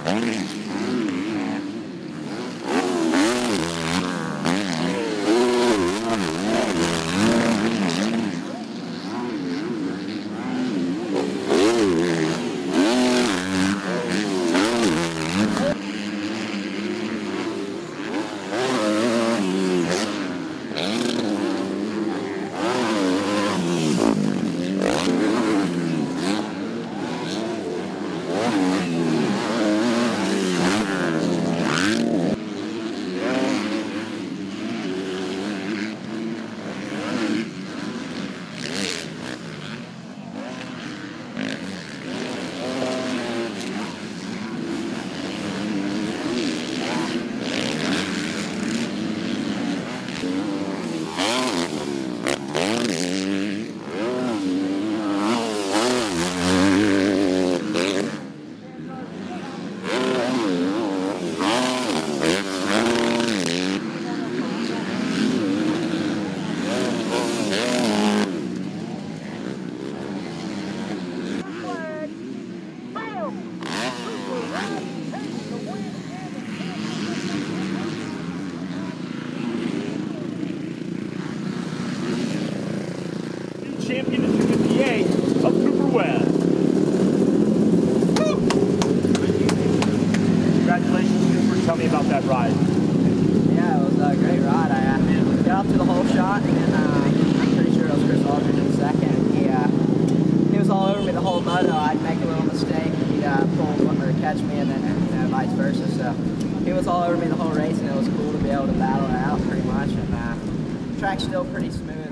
Champion is the 58 of Cooper Webb. Congratulations, Cooper. Tell me about that ride. Yeah, it was a great ride. I got up to the whole shot, and then I'm pretty sure it was Chris Aldridge in second. He was all over me the whole moto. I'd make a little mistake, he'd pull or catch me, and then vice versa. So he was all over me the whole race, and it was cool to be able to battle it out pretty much. And the track's still pretty smooth.